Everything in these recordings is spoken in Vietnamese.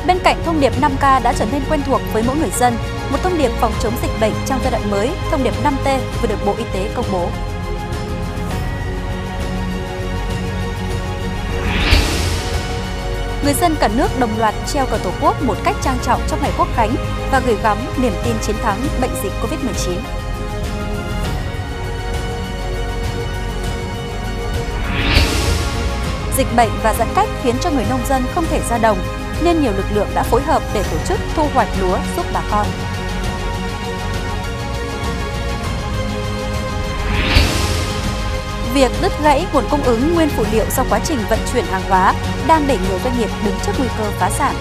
Bên cạnh thông điệp 5K đã trở nên quen thuộc với mỗi người dân, một thông điệp phòng chống dịch bệnh trong giai đoạn mới, thông điệp 5T vừa được Bộ Y tế công bố. Người dân cả nước đồng loạt treo cờ Tổ quốc một cách trang trọng trong ngày Quốc khánh và gửi gắm niềm tin chiến thắng bệnh dịch Covid-19. Dịch bệnh và giãn cách khiến cho người nông dân không thể ra đồng, nên nhiều lực lượng đã phối hợp để tổ chức thu hoạch lúa giúp bà con. Việc đứt gãy nguồn cung ứng nguyên phụ liệu do quá trình vận chuyển hàng hóa đang đẩy nhiều doanh nghiệp đứng trước nguy cơ phá sản.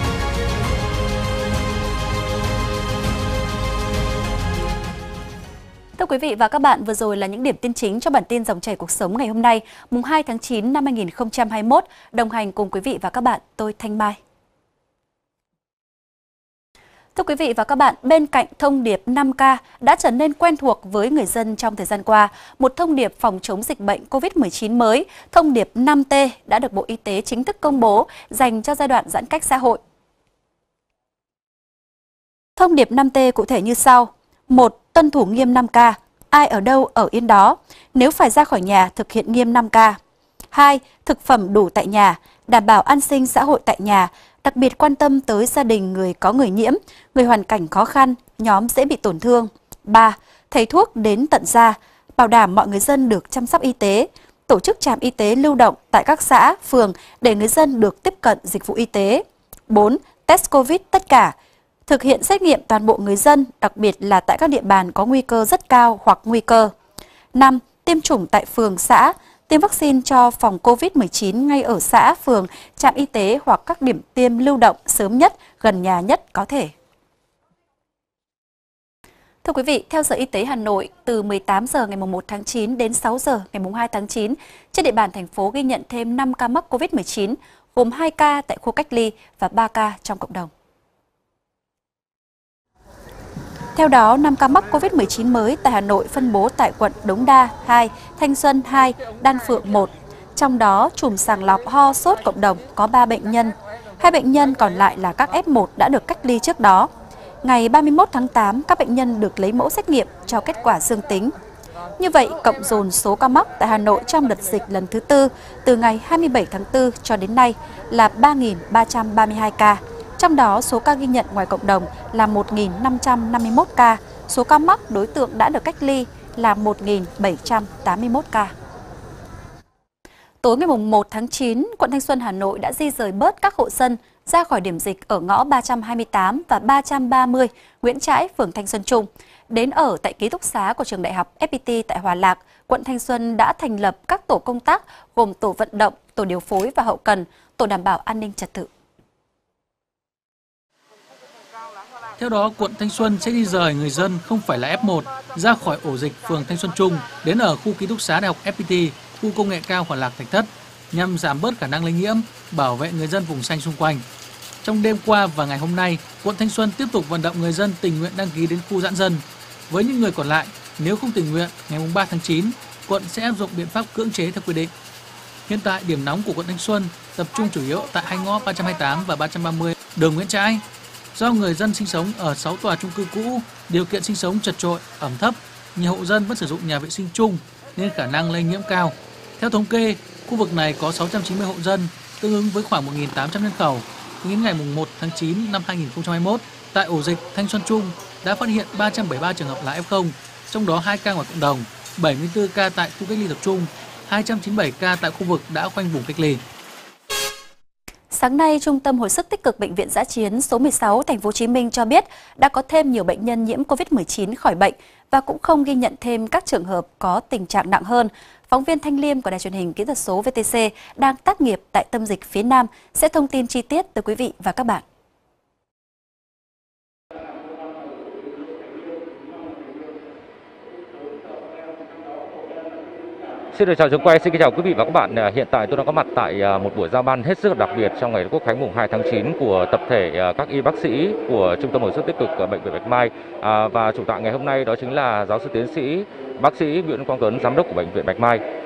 Thưa quý vị và các bạn, vừa rồi là những điểm tin chính cho bản tin Dòng chảy cuộc sống ngày hôm nay, mùng 2 tháng 9 năm 2021. Đồng hành cùng quý vị và các bạn, tôi Thanh Mai. Thưa quý vị và các bạn, bên cạnh thông điệp 5K đã trở nên quen thuộc với người dân trong thời gian qua, một thông điệp phòng chống dịch bệnh COVID-19 mới, thông điệp 5T đã được Bộ Y tế chính thức công bố dành cho giai đoạn giãn cách xã hội. Thông điệp 5T cụ thể như sau. 1. Tuân thủ nghiêm 5K. Ai ở đâu ở yên đó. Nếu phải ra khỏi nhà, thực hiện nghiêm 5K. 2. Thực phẩm đủ tại nhà, đảm bảo an sinh xã hội tại nhà, đặc biệt quan tâm tới gia đình người có người nhiễm, người hoàn cảnh khó khăn, nhóm dễ bị tổn thương. 3. Thầy thuốc đến tận gia, bảo đảm mọi người dân được chăm sóc y tế, tổ chức trạm y tế lưu động tại các xã, phường để người dân được tiếp cận dịch vụ y tế. 4. Test Covid tất cả, thực hiện xét nghiệm toàn bộ người dân, đặc biệt là tại các địa bàn có nguy cơ rất cao hoặc nguy cơ. 5. Tiêm chủng tại phường, xã, tiêm vaccine cho phòng COVID-19 ngay ở xã, phường, trạm y tế hoặc các điểm tiêm lưu động sớm nhất, gần nhà nhất có thể. Thưa quý vị, theo Sở Y tế Hà Nội, từ 18 giờ ngày 1 tháng 9 đến 6 giờ ngày 2 tháng 9, trên địa bàn thành phố ghi nhận thêm 5 ca mắc COVID-19, gồm 2 ca tại khu cách ly và 3 ca trong cộng đồng. Theo đó, 5 ca mắc COVID-19 mới tại Hà Nội phân bố tại quận Đống Đa 2, Thanh Xuân 2, Đan Phượng 1. Trong đó, chùm sàng lọc ho sốt cộng đồng có 3 bệnh nhân. 2 bệnh nhân còn lại là các F1 đã được cách ly trước đó. Ngày 31 tháng 8, các bệnh nhân được lấy mẫu xét nghiệm cho kết quả dương tính. Như vậy, cộng dồn số ca mắc tại Hà Nội trong đợt dịch lần thứ 4 từ ngày 27 tháng 4 cho đến nay là 3.332 ca. Trong đó, số ca ghi nhận ngoài cộng đồng là 1.551 ca, số ca mắc đối tượng đã được cách ly là 1.781 ca. Tối ngày 1 tháng 9, quận Thanh Xuân, Hà Nội đã di rời bớt các hộ dân ra khỏi điểm dịch ở ngõ 328 và 330 Nguyễn Trãi, phường Thanh Xuân Trung. Đến ở tại ký túc xá của trường đại học FPT tại Hòa Lạc, quận Thanh Xuân đã thành lập các tổ công tác gồm tổ vận động, tổ điều phối và hậu cần, tổ đảm bảo an ninh trật tự. Theo đó, quận Thanh Xuân sẽ di rời người dân không phải là F1 ra khỏi ổ dịch phường Thanh Xuân Trung đến ở khu ký túc xá đại học FPT, khu công nghệ cao Hòa Lạc, Thạch Thất nhằm giảm bớt khả năng lây nhiễm, bảo vệ người dân vùng xanh xung quanh. Trong đêm qua và ngày hôm nay, quận Thanh Xuân tiếp tục vận động người dân tình nguyện đăng ký đến khu giãn dân. Với những người còn lại, nếu không tình nguyện, ngày 3 tháng 9, quận sẽ áp dụng biện pháp cưỡng chế theo quy định. Hiện tại, điểm nóng của quận Thanh Xuân tập trung chủ yếu tại hai ngõ 328 và 330 đường Nguyễn Trãi. Do người dân sinh sống ở 6 tòa chung cư cũ, điều kiện sinh sống chật chội, ẩm thấp, nhiều hộ dân vẫn sử dụng nhà vệ sinh chung nên khả năng lây nhiễm cao. Theo thống kê, khu vực này có 690 hộ dân, tương ứng với khoảng 1.800 nhân khẩu. Đến ngày 1 tháng 9 năm 2021, tại ổ dịch Thanh Xuân Trung đã phát hiện 373 trường hợp là F0, trong đó 2 ca ngoài cộng đồng, 74 ca tại khu cách ly tập trung, 297 ca tại khu vực đã khoanh vùng cách ly. Sáng nay, Trung tâm Hồi sức tích cực Bệnh viện Dã chiến số 16 Thành phố Hồ Chí Minh cho biết đã có thêm nhiều bệnh nhân nhiễm COVID-19 khỏi bệnh và cũng không ghi nhận thêm các trường hợp có tình trạng nặng hơn. Phóng viên Thanh Liêm của Đài truyền hình Kỹ thuật số VTC đang tác nghiệp tại tâm dịch phía Nam sẽ thông tin chi tiết tới quý vị và các bạn. Xin được chào trường quay, xin kính chào quý vị và các bạn. Hiện tại tôi đang có mặt tại một buổi giao ban hết sức đặc biệt trong ngày Quốc khánh mùng 2 tháng 9 của tập thể các y bác sĩ của Trung tâm Hồi sức tích cực Bệnh viện Bạch Mai. Và chủ tọa ngày hôm nay đó chính là giáo sư tiến sĩ bác sĩ Nguyễn Quang Tuấn, giám đốc của Bệnh viện Bạch Mai.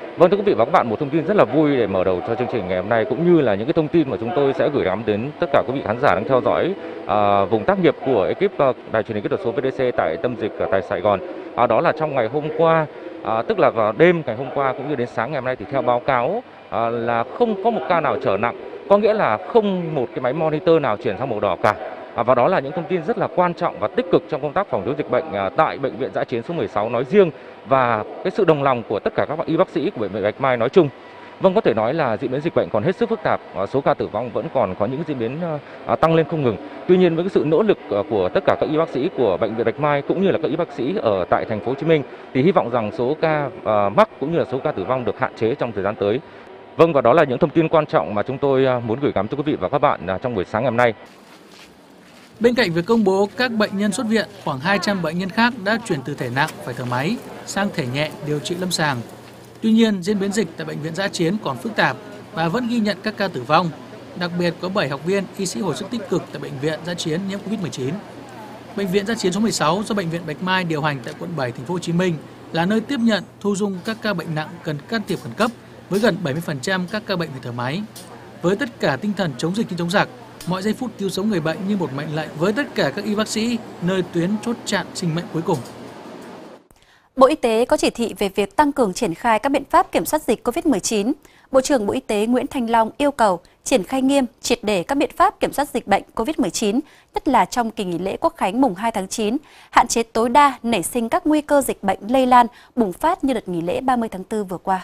Vâng, thưa quý vị và các bạn, một thông tin rất là vui để mở đầu cho chương trình ngày hôm nay, cũng như là những cái thông tin mà chúng tôi sẽ gửi gắm đến tất cả quý vị khán giả đang theo dõi vùng tác nghiệp của ekip đài truyền hình kỹ thuật số VTC tại tâm dịch tại Sài Gòn. Đó là trong ngày hôm qua, tức là vào đêm ngày hôm qua cũng như đến sáng ngày hôm nay, thì theo báo cáo là không có một ca nào trở nặng, có nghĩa là không một cái máy monitor nào chuyển sang màu đỏ cả. Và đó là những thông tin rất là quan trọng và tích cực trong công tác phòng chống dịch bệnh tại Bệnh viện Dã chiến số 16 nói riêng, và cái sự đồng lòng của tất cả các y bác sĩ của Bệnh viện Bạch Mai nói chung. Vâng, có thể nói là diễn biến dịch bệnh còn hết sức phức tạp, số ca tử vong vẫn còn có những diễn biến tăng lên không ngừng. Tuy nhiên, với cái sự nỗ lực của tất cả các y bác sĩ của Bệnh viện Bạch Mai cũng như là các y bác sĩ ở tại thành phố Hồ Chí Minh, thì hy vọng rằng số ca mắc cũng như là số ca tử vong được hạn chế trong thời gian tới. Vâng, và đó là những thông tin quan trọng mà chúng tôi muốn gửi gắm cho quý vị và các bạn trong buổi sáng ngày hôm nay. Bên cạnh việc công bố các bệnh nhân xuất viện, khoảng 200 bệnh nhân khác đã chuyển từ thể nặng phải thở máy sang thể nhẹ điều trị lâm sàng. Tuy nhiên, diễn biến dịch tại Bệnh viện Dã chiến còn phức tạp và vẫn ghi nhận các ca tử vong. Đặc biệt có 7 học viên, y sĩ hồi sức tích cực tại Bệnh viện Dã chiến nhiễm Covid-19. Bệnh viện Dã chiến số 16 do Bệnh viện Bạch Mai điều hành tại quận 7, thành phố Hồ Chí Minh là nơi tiếp nhận, thu dung các ca bệnh nặng cần can thiệp khẩn cấp với gần 70% các ca bệnh phải thở máy. Với tất cả tinh thần chống dịch như chống giặc, mọi giây phút cứu sống người bệnh như một mệnh lệnh với tất cả các y bác sĩ nơi tuyến chốt chặn sinh mệnh cuối cùng. Bộ Y tế có chỉ thị về việc tăng cường triển khai các biện pháp kiểm soát dịch COVID-19. Bộ trưởng Bộ Y tế Nguyễn Thanh Long yêu cầu triển khai nghiêm, triệt để các biện pháp kiểm soát dịch bệnh COVID-19, nhất là trong kỳ nghỉ lễ Quốc khánh mùng 2 tháng 9, hạn chế tối đa nảy sinh các nguy cơ dịch bệnh lây lan, bùng phát như đợt nghỉ lễ 30 tháng 4 vừa qua.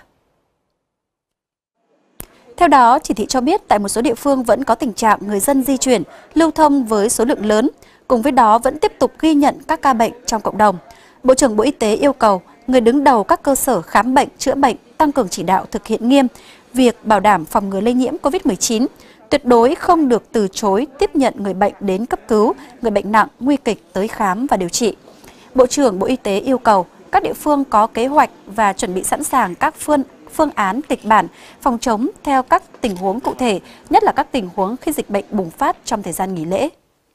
Theo đó, chỉ thị cho biết tại một số địa phương vẫn có tình trạng người dân di chuyển, lưu thông với số lượng lớn. Cùng với đó vẫn tiếp tục ghi nhận các ca bệnh trong cộng đồng. Bộ trưởng Bộ Y tế yêu cầu người đứng đầu các cơ sở khám bệnh, chữa bệnh tăng cường chỉ đạo thực hiện nghiêm việc bảo đảm phòng ngừa lây nhiễm COVID-19, tuyệt đối không được từ chối tiếp nhận người bệnh đến cấp cứu, người bệnh nặng, nguy kịch tới khám và điều trị. Bộ trưởng Bộ Y tế yêu cầu các địa phương có kế hoạch và chuẩn bị sẵn sàng các phương án kịch bản phòng chống theo các tình huống cụ thể, nhất là các tình huống khi dịch bệnh bùng phát trong thời gian nghỉ lễ.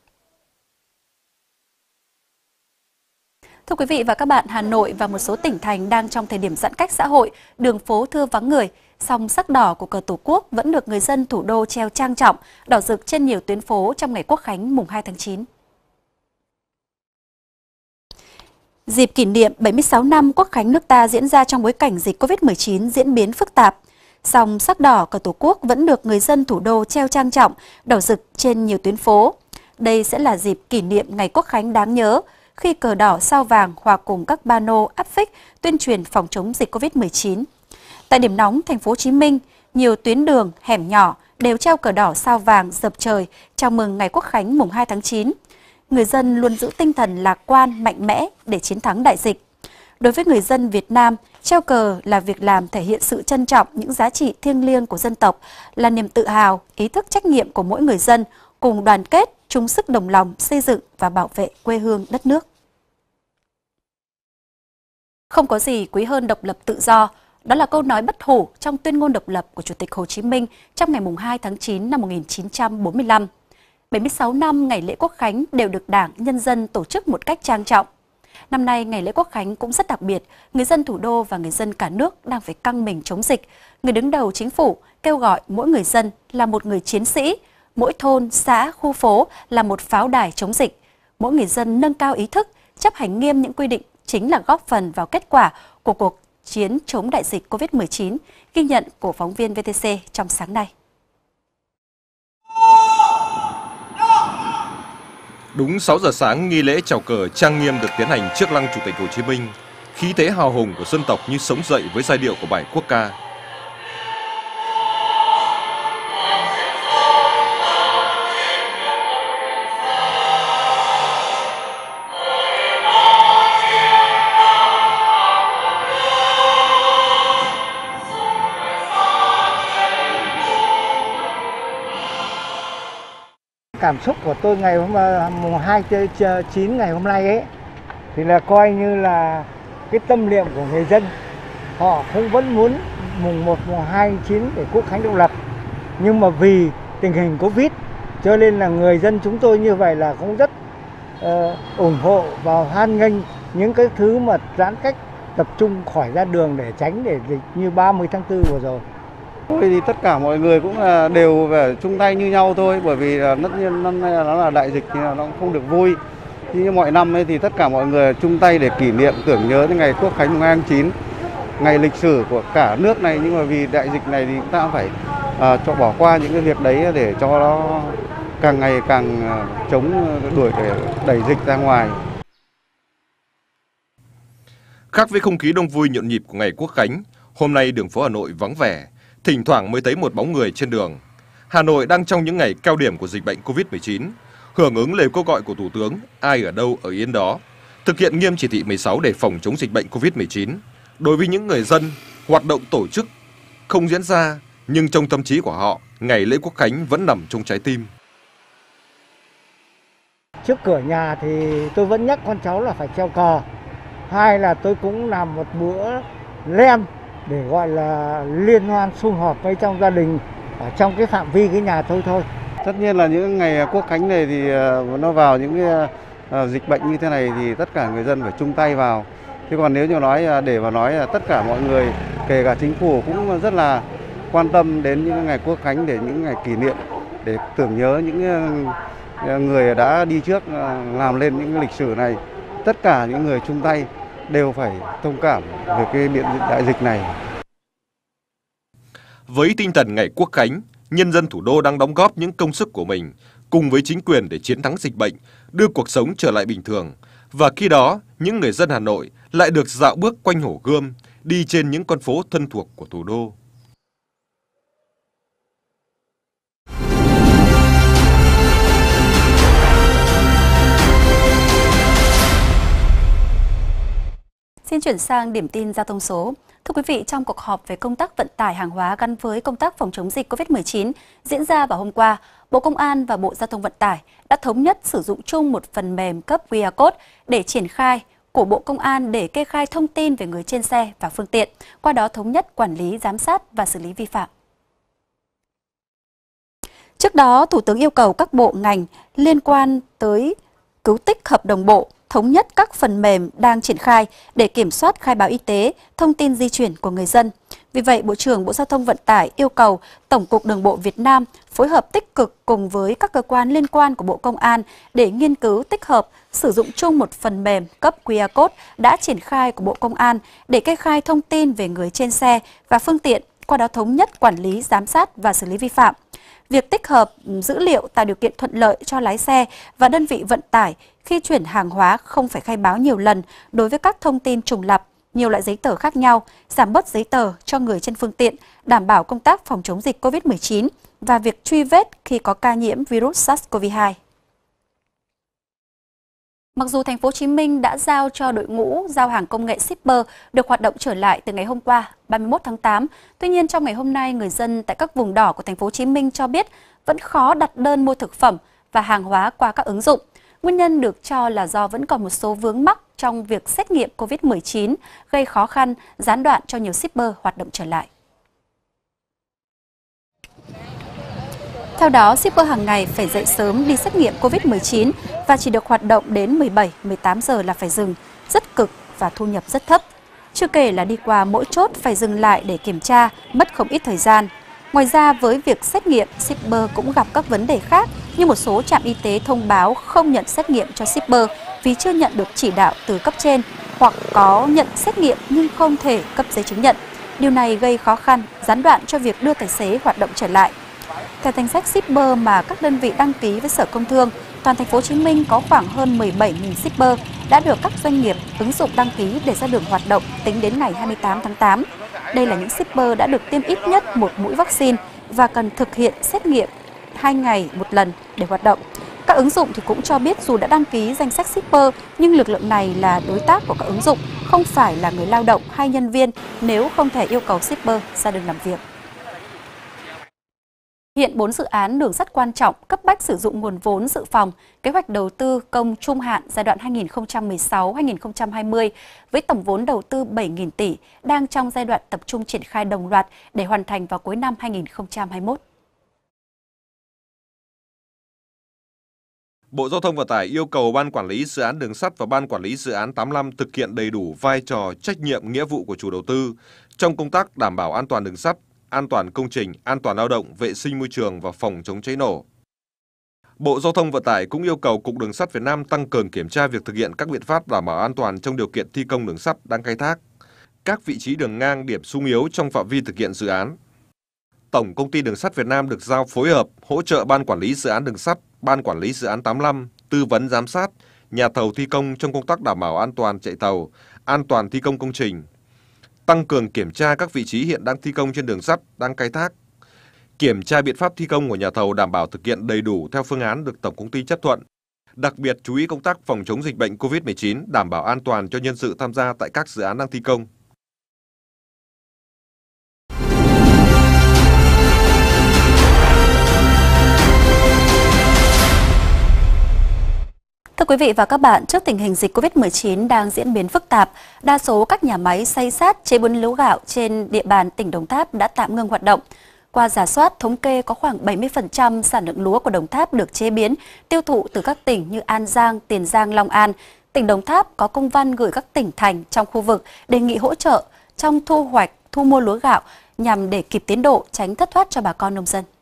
Thưa quý vị và các bạn, Hà Nội và một số tỉnh thành đang trong thời điểm giãn cách xã hội, đường phố thưa vắng người, song sắc đỏ của cờ Tổ quốc vẫn được người dân thủ đô treo trang trọng, đỏ rực trên nhiều tuyến phố trong ngày Quốc khánh mùng 2 tháng 9. Dịp kỷ niệm 76 năm Quốc khánh nước ta diễn ra trong bối cảnh dịch Covid-19 diễn biến phức tạp, song sắc đỏ cờ Tổ quốc vẫn được người dân thủ đô treo trang trọng, đỏ rực trên nhiều tuyến phố. Đây sẽ là dịp kỷ niệm ngày Quốc khánh đáng nhớ, khi cờ đỏ sao vàng hòa cùng các pano áp phích tuyên truyền phòng chống dịch Covid-19. Tại điểm nóng thành phố Hồ Chí Minh, nhiều tuyến đường, hẻm nhỏ đều treo cờ đỏ sao vàng dập trời chào mừng ngày Quốc khánh mùng 2 tháng 9. Người dân luôn giữ tinh thần lạc quan, mạnh mẽ để chiến thắng đại dịch. Đối với người dân Việt Nam, treo cờ là việc làm thể hiện sự trân trọng những giá trị thiêng liêng của dân tộc, là niềm tự hào, ý thức trách nhiệm của mỗi người dân, cùng đoàn kết, chung sức đồng lòng xây dựng và bảo vệ quê hương đất nước. Không có gì quý hơn độc lập tự do, đó là câu nói bất hủ trong tuyên ngôn độc lập của Chủ tịch Hồ Chí Minh trong ngày 2 tháng 9 năm 1945. 76 năm ngày lễ Quốc khánh đều được Đảng, nhân dân tổ chức một cách trang trọng. Năm nay, ngày lễ Quốc khánh cũng rất đặc biệt, người dân thủ đô và người dân cả nước đang phải căng mình chống dịch. Người đứng đầu chính phủ kêu gọi mỗi người dân là một người chiến sĩ, mỗi thôn, xã, khu phố là một pháo đài chống dịch. Mỗi người dân nâng cao ý thức, chấp hành nghiêm những quy định chính là góp phần vào kết quả của cuộc chiến chống đại dịch Covid-19, ghi nhận của phóng viên VTC trong sáng nay. Đúng 6 giờ sáng, nghi lễ chào cờ trang nghiêm được tiến hành trước lăng Chủ tịch Hồ Chí Minh. Khí thế hào hùng của dân tộc như sống dậy với giai điệu của bài quốc ca. Cảm xúc của tôi ngày mùng 2 tháng 9 ngày hôm nay ấy thì là coi như là cái tâm niệm của người dân. Họ cũng vẫn muốn mùng 1, mùng 2 tháng 9 để Quốc khánh độc lập. Nhưng mà vì tình hình Covid cho nên là người dân chúng tôi như vậy là cũng rất ủng hộ và hoan nghênh những cái thứ mà giãn cách tập trung khỏi ra đường để tránh để dịch như 30 tháng 4 vừa rồi. Thì tất cả mọi người cũng đều phải chung tay như nhau thôi, bởi vì tất nhiên năm nay nó là đại dịch thì nó cũng không được vui. Như mọi năm ấy thì tất cả mọi người chung tay để kỷ niệm tưởng nhớ đến ngày Quốc khánh mùng 2 tháng 9, ngày lịch sử của cả nước này, nhưng mà vì đại dịch này thì chúng ta phải cho bỏ qua những cái việc đấy để cho nó càng ngày càng chống đuổi để đẩy dịch ra ngoài. Khác với không khí đông vui nhộn nhịp của ngày Quốc khánh, hôm nay đường phố Hà Nội vắng vẻ, thỉnh thoảng mới thấy một bóng người trên đường. Hà Nội đang trong những ngày cao điểm của dịch bệnh Covid-19, hưởng ứng lời kêu gọi của Thủ tướng ai ở đâu ở yên đó, thực hiện nghiêm chỉ thị 16 để phòng chống dịch bệnh Covid-19. Đối với những người dân, hoạt động tổ chức không diễn ra, nhưng trong tâm trí của họ, ngày lễ Quốc khánh vẫn nằm trong trái tim. Trước cửa nhà thì tôi vẫn nhắc con cháu là phải treo cờ. Hai là tôi cũng làm một bữa lem để gọi là liên hoan sum họp với trong gia đình ở trong cái phạm vi cái nhà tôi thôi. Tất nhiên là những ngày Quốc khánh này thì nó vào những cái dịch bệnh như thế này thì tất cả người dân phải chung tay vào. Chứ còn nếu như để mà nói là tất cả mọi người, kể cả chính phủ cũng rất là quan tâm đến những ngày Quốc khánh, để những ngày kỷ niệm, để tưởng nhớ những người đã đi trước làm lên những lịch sử này. Tất cả những người chung tay đều phải thông cảm về cái đại dịch này. Với tinh thần ngày Quốc khánh, nhân dân thủ đô đang đóng góp những công sức của mình cùng với chính quyền để chiến thắng dịch bệnh, đưa cuộc sống trở lại bình thường. Và khi đó, những người dân Hà Nội lại được dạo bước quanh Hồ Gươm, đi trên những con phố thân thuộc của thủ đô. Xin chuyển sang điểm tin giao thông số. Thưa quý vị, trong cuộc họp về công tác vận tải hàng hóa gắn với công tác phòng chống dịch COVID-19 diễn ra vào hôm qua, Bộ Công an và Bộ Giao thông Vận tải đã thống nhất sử dụng chung một phần mềm cấp QR code để triển khai của Bộ Công an để kê khai thông tin về người trên xe và phương tiện, qua đó thống nhất quản lý, giám sát và xử lý vi phạm. Trước đó, Thủ tướng yêu cầu các bộ ngành liên quan tới cứu tích hợp đồng bộ, thống nhất các phần mềm đang triển khai để kiểm soát khai báo y tế, thông tin di chuyển của người dân. Vì vậy, Bộ trưởng Bộ Giao thông Vận tải yêu cầu Tổng cục Đường bộ Việt Nam phối hợp tích cực cùng với các cơ quan liên quan của Bộ Công an để nghiên cứu tích hợp, sử dụng chung một phần mềm cấp QR code đã triển khai của Bộ Công an để kê khai thông tin về người trên xe và phương tiện, qua đó thống nhất quản lý, giám sát và xử lý vi phạm. Việc tích hợp dữ liệu tạo điều kiện thuận lợi cho lái xe và đơn vị vận tải khi chuyển hàng hóa không phải khai báo nhiều lần đối với các thông tin trùng lặp, nhiều loại giấy tờ khác nhau, giảm bớt giấy tờ cho người trên phương tiện, đảm bảo công tác phòng chống dịch COVID-19 và việc truy vết khi có ca nhiễm virus SARS-CoV-2. Mặc dù thành phố Hồ Chí Minh đã giao cho đội ngũ giao hàng công nghệ shipper được hoạt động trở lại từ ngày hôm qua, 31 tháng 8, tuy nhiên trong ngày hôm nay, người dân tại các vùng đỏ của thành phố Hồ Chí Minh cho biết vẫn khó đặt đơn mua thực phẩm và hàng hóa qua các ứng dụng. Nguyên nhân được cho là do vẫn còn một số vướng mắc trong việc xét nghiệm COVID-19 gây khó khăn, gián đoạn cho nhiều shipper hoạt động trở lại. Theo đó, shipper hàng ngày phải dậy sớm đi xét nghiệm COVID-19 và chỉ được hoạt động đến 17-18 giờ là phải dừng, rất cực và thu nhập rất thấp. Chưa kể là đi qua mỗi chốt phải dừng lại để kiểm tra, mất không ít thời gian. Ngoài ra, với việc xét nghiệm, shipper cũng gặp các vấn đề khác như một số trạm y tế thông báo không nhận xét nghiệm cho shipper vì chưa nhận được chỉ đạo từ cấp trên, hoặc có nhận xét nghiệm nhưng không thể cấp giấy chứng nhận. Điều này gây khó khăn, gián đoạn cho việc đưa tài xế hoạt động trở lại. Theo danh sách shipper mà các đơn vị đăng ký với Sở Công Thương, toàn thành phố Hồ Chí Minh có khoảng hơn 17.000 shipper đã được các doanh nghiệp ứng dụng đăng ký để ra đường hoạt động tính đến ngày 28 tháng 8. Đây là những shipper đã được tiêm ít nhất một mũi vaccine và cần thực hiện xét nghiệm 2 ngày một lần để hoạt động. Các ứng dụng thì cũng cho biết dù đã đăng ký danh sách shipper nhưng lực lượng này là đối tác của các ứng dụng, không phải là người lao động hay nhân viên nếu không thể yêu cầu shipper ra đường làm việc. Hiện 4 dự án đường sắt quan trọng cấp bách sử dụng nguồn vốn dự phòng, kế hoạch đầu tư công trung hạn giai đoạn 2016-2020 với tổng vốn đầu tư 7.000 tỷ đang trong giai đoạn tập trung triển khai đồng loạt để hoàn thành vào cuối năm 2021. Bộ Giao thông Vận tải yêu cầu Ban Quản lý Dự án Đường sắt và Ban Quản lý Dự án 85 thực hiện đầy đủ vai trò, trách nhiệm, nghĩa vụ của chủ đầu tư trong công tác đảm bảo an toàn đường sắt, an toàn công trình, an toàn lao động, vệ sinh môi trường và phòng chống cháy nổ. Bộ Giao thông Vận tải cũng yêu cầu Cục Đường sắt Việt Nam tăng cường kiểm tra việc thực hiện các biện pháp đảm bảo an toàn trong điều kiện thi công đường sắt đang khai thác, các vị trí đường ngang điểm xung yếu trong phạm vi thực hiện dự án. Tổng Công ty Đường sắt Việt Nam được giao phối hợp, hỗ trợ Ban Quản lý Dự án Đường sắt, Ban Quản lý Dự án 85, tư vấn giám sát, nhà thầu thi công trong công tác đảm bảo an toàn chạy tàu, an toàn thi công công trình, tăng cường kiểm tra các vị trí hiện đang thi công trên đường sắt đang khai thác, kiểm tra biện pháp thi công của nhà thầu đảm bảo thực hiện đầy đủ theo phương án được Tổng Công ty chấp thuận. Đặc biệt chú ý công tác phòng chống dịch bệnh COVID-19, đảm bảo an toàn cho nhân sự tham gia tại các dự án đang thi công. Thưa quý vị và các bạn, trước tình hình dịch COVID-19 đang diễn biến phức tạp, đa số các nhà máy xay sát chế biến lúa gạo trên địa bàn tỉnh Đồng Tháp đã tạm ngưng hoạt động. Qua rà soát, thống kê có khoảng 70% sản lượng lúa của Đồng Tháp được chế biến, tiêu thụ từ các tỉnh như An Giang, Tiền Giang, Long An. Tỉnh Đồng Tháp có công văn gửi các tỉnh thành trong khu vực đề nghị hỗ trợ trong thu hoạch, thu mua lúa gạo nhằm để kịp tiến độ, tránh thất thoát cho bà con nông dân.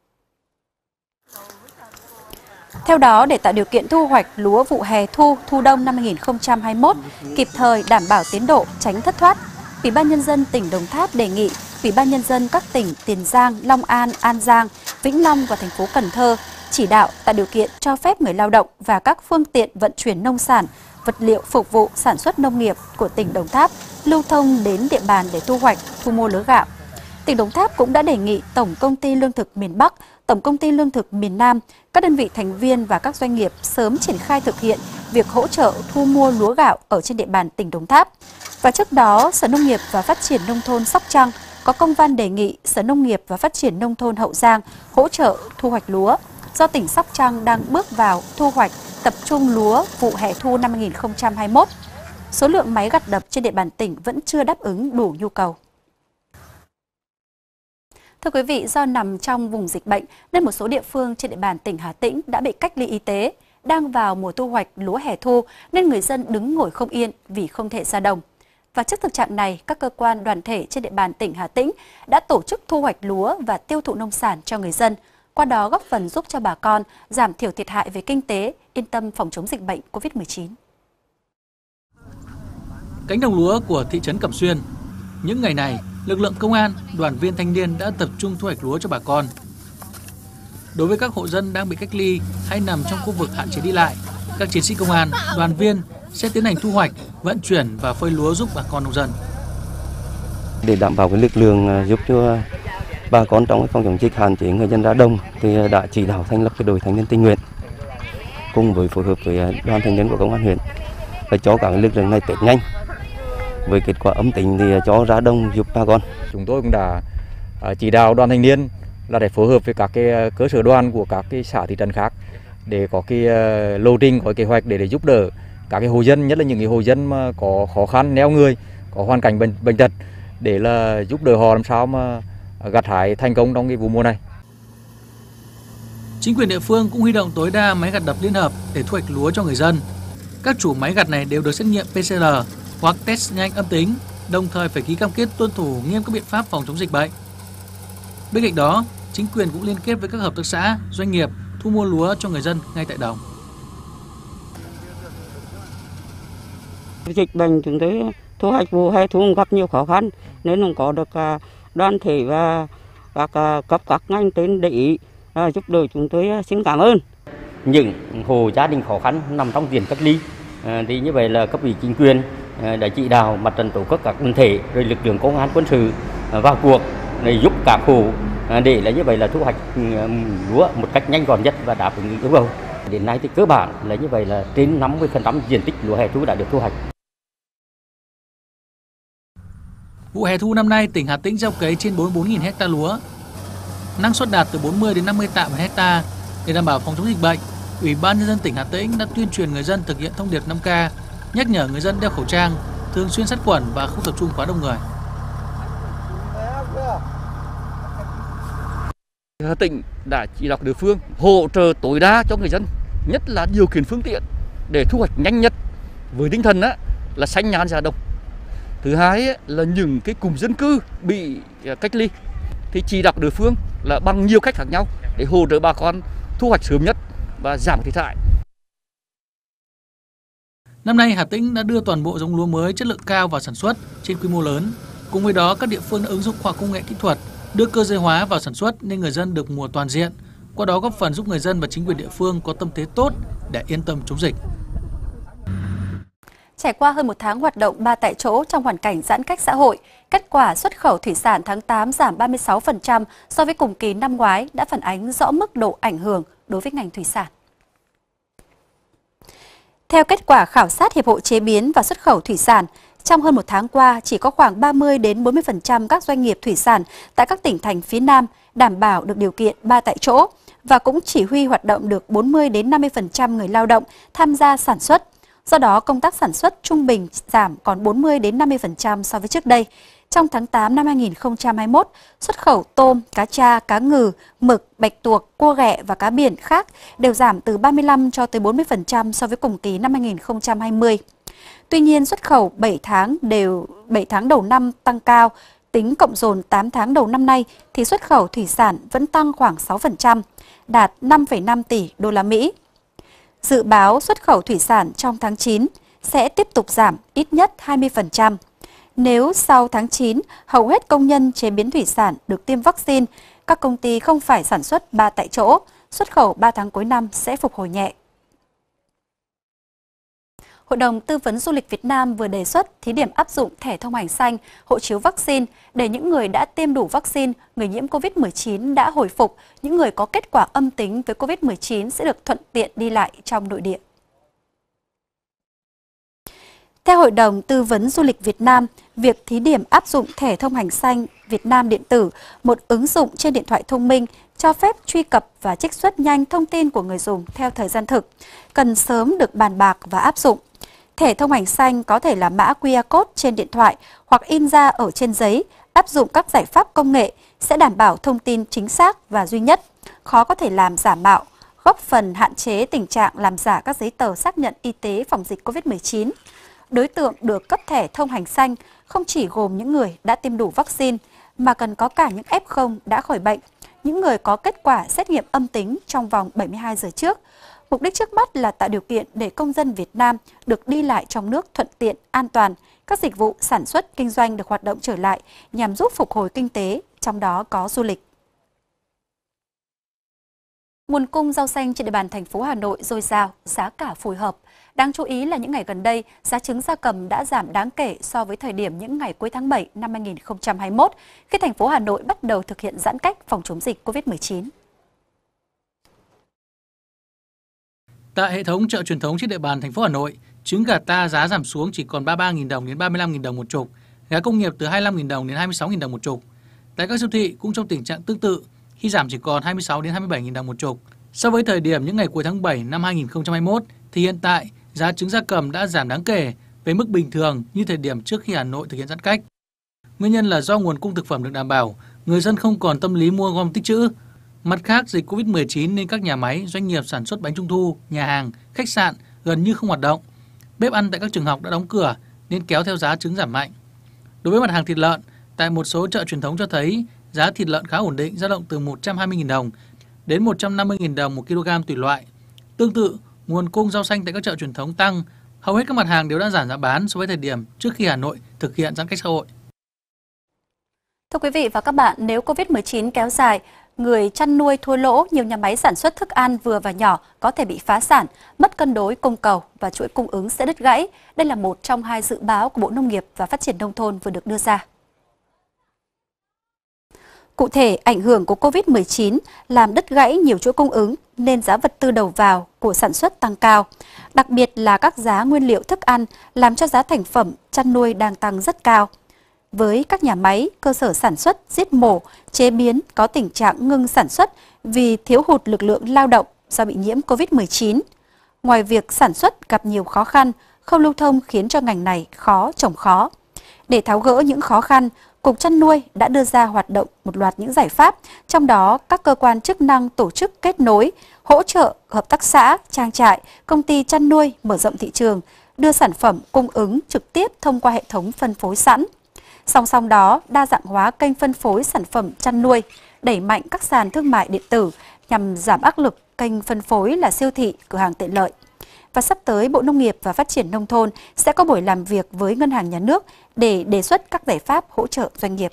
Theo đó, để tạo điều kiện thu hoạch lúa vụ hè thu, thu đông năm 2021, kịp thời đảm bảo tiến độ, tránh thất thoát, Ủy ban Nhân dân tỉnh Đồng Tháp đề nghị Ủy ban Nhân dân các tỉnh Tiền Giang, Long An, An Giang, Vĩnh Long và thành phố Cần Thơ chỉ đạo tạo điều kiện cho phép người lao động và các phương tiện vận chuyển nông sản, vật liệu phục vụ sản xuất nông nghiệp của tỉnh Đồng Tháp lưu thông đến địa bàn để thu hoạch, thu mua lúa gạo. Tỉnh Đồng Tháp cũng đã đề nghị Tổng Công ty Lương thực miền Bắc, Tổng Công ty Lương thực miền Nam, các đơn vị thành viên và các doanh nghiệp sớm triển khai thực hiện việc hỗ trợ thu mua lúa gạo ở trên địa bàn tỉnh Đồng Tháp. Và trước đó, Sở Nông nghiệp và Phát triển Nông thôn Sóc Trăng có công văn đề nghị Sở Nông nghiệp và Phát triển Nông thôn Hậu Giang hỗ trợ thu hoạch lúa, do tỉnh Sóc Trăng đang bước vào thu hoạch tập trung lúa vụ hè thu năm 2021. Số lượng máy gặt đập trên địa bàn tỉnh vẫn chưa đáp ứng đủ nhu cầu. Thưa quý vị, do nằm trong vùng dịch bệnh nên một số địa phương trên địa bàn tỉnh Hà Tĩnh đã bị cách ly y tế. Đang vào mùa thu hoạch lúa hè thu nên người dân đứng ngồi không yên vì không thể ra đồng. Và trước thực trạng này, các cơ quan đoàn thể trên địa bàn tỉnh Hà Tĩnh đã tổ chức thu hoạch lúa và tiêu thụ nông sản cho người dân, qua đó góp phần giúp cho bà con giảm thiểu thiệt hại về kinh tế, yên tâm phòng chống dịch bệnh COVID-19. Cánh đồng lúa của thị trấn Cẩm Xuyên. Những ngày này, lực lượng công an, đoàn viên thanh niên đã tập trung thu hoạch lúa cho bà con. Đối với các hộ dân đang bị cách ly hay nằm trong khu vực hạn chế đi lại, các chiến sĩ công an, đoàn viên sẽ tiến hành thu hoạch, vận chuyển và phơi lúa giúp bà con nông dân. Để đảm bảo cái lực lượng giúp cho bà con trong phòng chống dịch, hạn chế người dân ra đông, thì đã chỉ đạo thành lập cái đội thanh niên tình nguyện cùng với phối hợp với đoàn thanh niên của công an huyện để cho cả lực lượng này test nhanh. Với kết quả âm tính thì cho ra đông giúp bà con. Chúng tôi cũng đã chỉ đạo đoàn thanh niên là để phối hợp với các cái cơ sở đoàn của các cái xã thị trấn khác để có cái lộ trình, có kế hoạch để giúp đỡ các cái hộ dân, nhất là những cái hộ dân mà có khó khăn, neo người, có hoàn cảnh bệnh tật, để là giúp đỡ họ làm sao mà gặt hái thành công trong cái vụ mùa này. Chính quyền địa phương cũng huy động tối đa máy gặt đập liên hợp để thu hoạch lúa cho người dân. Các chủ máy gặt này đều được xét nghiệm PCR hoặc test nhanh âm tính, đồng thời phải ký cam kết tuân thủ nghiêm các biện pháp phòng chống dịch bệnh. Bên cạnh đó, chính quyền cũng liên kết với các hợp tác xã, doanh nghiệp thu mua lúa cho người dân ngay tại đồng. Dịch bệnh chúng tôi thu hoạch vụ hè thu gặp nhiều khó khăn nên không có được đoàn thể và các cấp các ngành đến để ý giúp đỡ chúng tôi, xin cảm ơn. Những hộ gia đình khó khăn nằm trong diện cách ly thì như vậy là cấp ủy chính quyền đã chỉ đạo mặt trận tổ quốc các đoàn thể rồi lực lượng công an quân sự vào cuộc để giúp các hộ để là như vậy là thu hoạch lúa một cách nhanh gọn nhất và đáp ứng yêu cầu. Đến nay thì cơ bản là như vậy là trên 50% diện tích lúa hè thu đã được thu hoạch. Vụ hè thu năm nay, tỉnh Hà Tĩnh gieo cấy trên 44.000 ha lúa. Năng suất đạt từ 40 đến 50 tạ một hecta. Để đảm bảo phòng chống dịch bệnh, Ủy ban Nhân dân tỉnh Hà Tĩnh đã tuyên truyền người dân thực hiện thông điệp 5K, nhắc nhở người dân đeo khẩu trang, thường xuyên sát khuẩn và không tập trung quá đông người. Hà Tĩnh đã chỉ đạo địa phương hỗ trợ tối đa cho người dân nhất là điều khiển phương tiện để thu hoạch nhanh nhất với tinh thần là xanh nhàn giá độc. Thứ hai là những cái cụm dân cư bị cách ly thì chỉ đạo địa phương là bằng nhiều cách khác nhau để hỗ trợ bà con thu hoạch sớm nhất và giảm thiệt hại. Năm nay Hà Tĩnh đã đưa toàn bộ giống lúa mới chất lượng cao vào sản xuất trên quy mô lớn. Cùng với đó, các địa phương đã ứng dụng khoa học công nghệ kỹ thuật, đưa cơ giới hóa vào sản xuất nên người dân được mùa toàn diện. Qua đó góp phần giúp người dân và chính quyền địa phương có tâm thế tốt để yên tâm chống dịch. Trải qua hơn 1 tháng hoạt động 3 tại chỗ trong hoàn cảnh giãn cách xã hội, kết quả xuất khẩu thủy sản tháng 8 giảm 36% so với cùng kỳ năm ngoái đã phản ánh rõ mức độ ảnh hưởng đối với ngành thủy sản. Theo kết quả khảo sát Hiệp hội Chế biến và Xuất khẩu Thủy sản, trong hơn 1 tháng qua, chỉ có khoảng 30-40% các doanh nghiệp thủy sản tại các tỉnh thành phía Nam đảm bảo được điều kiện 3 tại chỗ và cũng chỉ huy hoạt động được 40-50% người lao động tham gia sản xuất. Do đó, công tác sản xuất trung bình giảm còn 40-50% so với trước đây. Trong tháng 8 năm 2021, xuất khẩu tôm, cá tra, cá ngừ, mực, bạch tuộc, cua ghẹ và cá biển khác đều giảm từ 35 cho tới 40% so với cùng kỳ năm 2020. Tuy nhiên, xuất khẩu 7 tháng đầu năm tăng cao, tính cộng dồn 8 tháng đầu năm nay thì xuất khẩu thủy sản vẫn tăng khoảng 6%, đạt 5,5 tỷ đô la Mỹ. Dự báo xuất khẩu thủy sản trong tháng 9 sẽ tiếp tục giảm ít nhất 20%. Nếu sau tháng 9, hầu hết công nhân chế biến thủy sản được tiêm vaccine, các công ty không phải sản xuất 3 tại chỗ, xuất khẩu 3 tháng cuối năm sẽ phục hồi nhẹ. Hội đồng Tư vấn Du lịch Việt Nam vừa đề xuất thí điểm áp dụng thẻ thông hành xanh, hộ chiếu vaccine để những người đã tiêm đủ vaccine, người nhiễm COVID-19 đã hồi phục, những người có kết quả âm tính với COVID-19 sẽ được thuận tiện đi lại trong nội địa. Theo Hội đồng Tư vấn Du lịch Việt Nam, việc thí điểm áp dụng thẻ thông hành xanh Việt Nam điện tử, một ứng dụng trên điện thoại thông minh cho phép truy cập và trích xuất nhanh thông tin của người dùng theo thời gian thực, cần sớm được bàn bạc và áp dụng. Thẻ thông hành xanh có thể là mã QR code trên điện thoại hoặc in ra ở trên giấy, áp dụng các giải pháp công nghệ sẽ đảm bảo thông tin chính xác và duy nhất, khó có thể làm giả mạo, góp phần hạn chế tình trạng làm giả các giấy tờ xác nhận y tế phòng dịch COVID-19. Đối tượng được cấp thẻ thông hành xanh không chỉ gồm những người đã tiêm đủ vaccine, mà cần có cả những F0 đã khỏi bệnh, những người có kết quả xét nghiệm âm tính trong vòng 72 giờ trước. Mục đích trước mắt là tạo điều kiện để công dân Việt Nam được đi lại trong nước thuận tiện, an toàn, các dịch vụ sản xuất, kinh doanh được hoạt động trở lại nhằm giúp phục hồi kinh tế, trong đó có du lịch. Nguồn cung rau xanh trên địa bàn thành phố Hà Nội dồi dào, giá cả phù hợp. Đáng chú ý là những ngày gần đây, giá trứng gia cầm đã giảm đáng kể so với thời điểm những ngày cuối tháng 7 năm 2021, khi thành phố Hà Nội bắt đầu thực hiện giãn cách phòng chống dịch COVID-19. Tại hệ thống chợ truyền thống trên địa bàn thành phố Hà Nội, trứng gà ta giá giảm xuống chỉ còn 33.000 đồng đến 35.000 đồng một chục, gà công nghiệp từ 25.000 đồng đến 26.000 đồng một chục. Tại các siêu thị cũng trong tình trạng tương tự, khi giảm chỉ còn 26 đến 27.000 đồng một chục. So với thời điểm những ngày cuối tháng 7 năm 2021 thì hiện tại giá trứng gia cầm đã giảm đáng kể về mức bình thường như thời điểm trước khi Hà Nội thực hiện giãn cách. Nguyên nhân là do nguồn cung thực phẩm được đảm bảo, người dân không còn tâm lý mua gom tích trữ. Mặt khác, dịch Covid-19 nên các nhà máy, doanh nghiệp sản xuất bánh trung thu, nhà hàng, khách sạn gần như không hoạt động. Bếp ăn tại các trường học đã đóng cửa nên kéo theo giá trứng giảm mạnh. Đối với mặt hàng thịt lợn, tại một số chợ truyền thống cho thấy giá thịt lợn khá ổn định, dao động từ 120.000 đồng đến 150.000 đồng một kg tùy loại. Tương tự, nguồn cung rau xanh tại các chợ truyền thống tăng, hầu hết các mặt hàng đều đã giảm giá bán so với thời điểm trước khi Hà Nội thực hiện giãn cách xã hội. Thưa quý vị và các bạn, nếu Covid-19 kéo dài, người chăn nuôi thua lỗ, nhiều nhà máy sản xuất thức ăn vừa và nhỏ có thể bị phá sản, mất cân đối cung cầu và chuỗi cung ứng sẽ đứt gãy. Đây là một trong hai dự báo của Bộ Nông nghiệp và Phát triển Nông thôn vừa được đưa ra. Cụ thể, ảnh hưởng của Covid-19 làm đứt gãy nhiều chuỗi cung ứng nên giá vật tư đầu vào của sản xuất tăng cao. Đặc biệt là các giá nguyên liệu thức ăn làm cho giá thành phẩm chăn nuôi đang tăng rất cao. Với các nhà máy, cơ sở sản xuất, giết mổ, chế biến có tình trạng ngưng sản xuất vì thiếu hụt lực lượng lao động do bị nhiễm Covid-19. Ngoài việc sản xuất gặp nhiều khó khăn, khâu lưu thông khiến cho ngành này khó trồng khó. Để tháo gỡ những khó khăn, Cục Chăn nuôi đã đưa ra hoạt động một loạt những giải pháp, trong đó các cơ quan chức năng tổ chức kết nối, hỗ trợ hợp tác xã, trang trại, công ty chăn nuôi mở rộng thị trường, đưa sản phẩm cung ứng trực tiếp thông qua hệ thống phân phối sẵn. Song song đó, đa dạng hóa kênh phân phối sản phẩm chăn nuôi, đẩy mạnh các sàn thương mại điện tử nhằm giảm áp lực kênh phân phối là siêu thị, cửa hàng tiện lợi. Và sắp tới, Bộ Nông nghiệp và Phát triển Nông thôn sẽ có buổi làm việc với Ngân hàng Nhà nước để đề xuất các giải pháp hỗ trợ doanh nghiệp.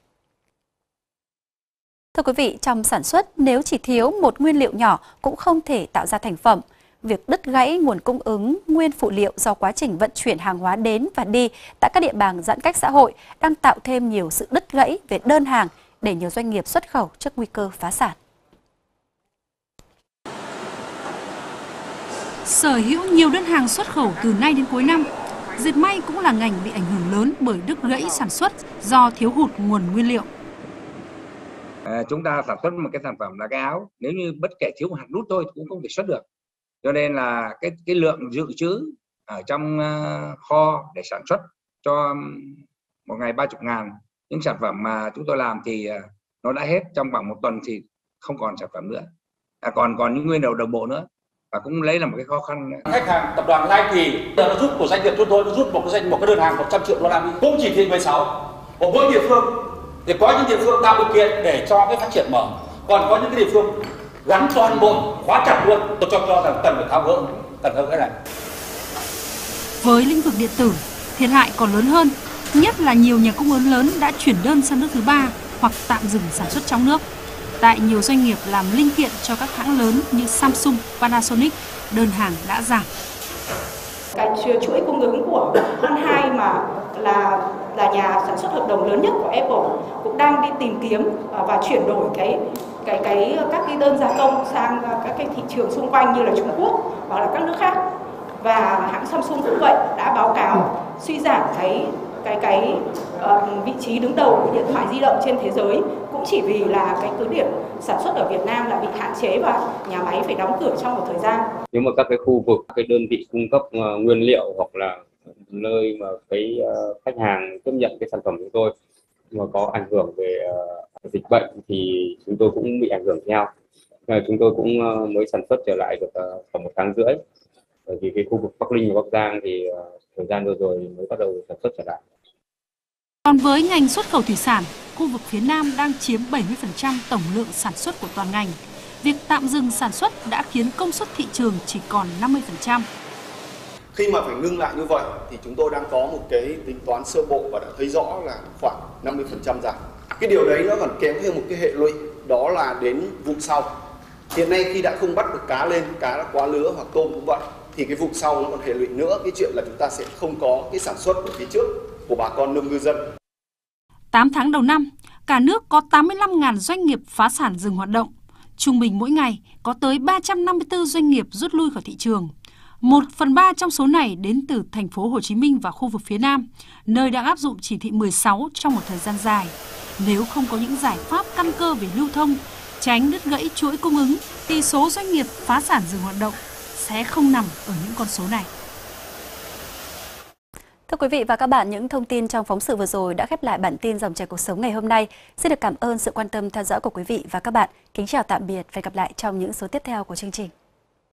Thưa quý vị, trong sản xuất, nếu chỉ thiếu một nguyên liệu nhỏ cũng không thể tạo ra thành phẩm. Việc đứt gãy nguồn cung ứng nguyên phụ liệu do quá trình vận chuyển hàng hóa đến và đi tại các địa bàn giãn cách xã hội đang tạo thêm nhiều sự đứt gãy về đơn hàng để nhiều doanh nghiệp xuất khẩu trước nguy cơ phá sản. Sở hữu nhiều đơn hàng xuất khẩu từ nay đến cuối năm, dệt may cũng là ngành bị ảnh hưởng lớn bởi đứt gãy sản xuất do thiếu hụt nguồn nguyên liệu. Chúng ta sản xuất một cái sản phẩm là cái áo, nếu như bất kể thiếu một hạt nút thôi cũng không thể xuất được. Cho nên là cái lượng dự trữ ở trong kho để sản xuất cho một ngày 30.000 những sản phẩm mà chúng tôi làm thì nó đã hết trong khoảng một tuần thì không còn sản phẩm nữa, còn những nguyên liệu đồng bộ nữa, và cũng lấy là một cái khó khăn. Khách hàng tập đoàn Lai Kỳ nó rút của doanh nghiệp chúng tôi, nó rút một cái đơn hàng 100 triệu đô la Mỹ cũng chỉ thị 16. Ở mỗi địa phương thì có những địa phương tạo điều kiện để cho cái phát triển mở, còn có những cái địa phương gắn toàn bộ khóa chặt luôn. Tôi cho rằng cần phải tháo gỡ cái này. Với lĩnh vực điện tử, thiệt hại còn lớn hơn, nhất là nhiều nhà cung ứng lớn đã chuyển đơn sang nước thứ ba hoặc tạm dừng sản xuất trong nước. Tại nhiều doanh nghiệp làm linh kiện cho các hãng lớn như Samsung, Panasonic, đơn hàng đã giảm. Cái chuỗi cung ứng của Honhai mà là nhà sản xuất hợp đồng lớn nhất của Apple cũng đang đi tìm kiếm và chuyển đổi các cái đơn gia công sang các cái thị trường xung quanh như là Trung Quốc hoặc là các nước khác. Và hãng Samsung cũng vậy, đã báo cáo suy giảm cái vị trí đứng đầu của điện thoại di động trên thế giới cũng chỉ vì là cái cứ điểm sản xuất ở Việt Nam là bị hạn chế và nhà máy phải đóng cửa trong một thời gian. Nếu mà các cái khu vực, cái đơn vị cung cấp nguyên liệu hoặc là nơi mà cái khách hàng tiếp nhận cái sản phẩm của chúng tôi mà có ảnh hưởng về dịch bệnh thì chúng tôi cũng bị ảnh hưởng theo. Chúng tôi cũng mới sản xuất trở lại được khoảng 1 tháng rưỡi. Bởi vì cái khu vực Bắc Ninh và Bắc Giang thì thời gian vừa rồi mới bắt đầu sản xuất trở lại. Còn với ngành xuất khẩu thủy sản, khu vực phía Nam đang chiếm 70% tổng lượng sản xuất của toàn ngành. Việc tạm dừng sản xuất đã khiến công suất thị trường chỉ còn 50%. Khi mà phải ngưng lại như vậy thì chúng tôi đang có một cái tính toán sơ bộ và đã thấy rõ là khoảng 50% giảm. Cái điều đấy nó còn kèm theo một cái hệ lụy, đó là đến vụ sau. Hiện nay khi đã không bắt được cá lên, cá đã quá lứa hoặc tôm cũng vậy, thì cái vụ sau nó còn hệ lụy nữa, cái chuyện là chúng ta sẽ không có cái sản xuất của phía trước của bà con nông ngư dân. 8 tháng đầu năm, cả nước có 85.000 doanh nghiệp phá sản dừng hoạt động. Trung bình mỗi ngày có tới 354 doanh nghiệp rút lui khỏi thị trường. 1/3 trong số này đến từ thành phố Hồ Chí Minh và khu vực phía Nam, nơi đang áp dụng chỉ thị 16 trong một thời gian dài. Nếu không có những giải pháp căn cơ về lưu thông, tránh đứt gãy chuỗi cung ứng, thì số doanh nghiệp phá sản dừng hoạt động sẽ không nằm ở những con số này. Thưa quý vị và các bạn, những thông tin trong phóng sự vừa rồi đã khép lại bản tin Dòng chảy cuộc sống ngày hôm nay. Xin được cảm ơn sự quan tâm theo dõi của quý vị và các bạn. Kính chào tạm biệt và hẹn gặp lại trong những số tiếp theo của chương trình.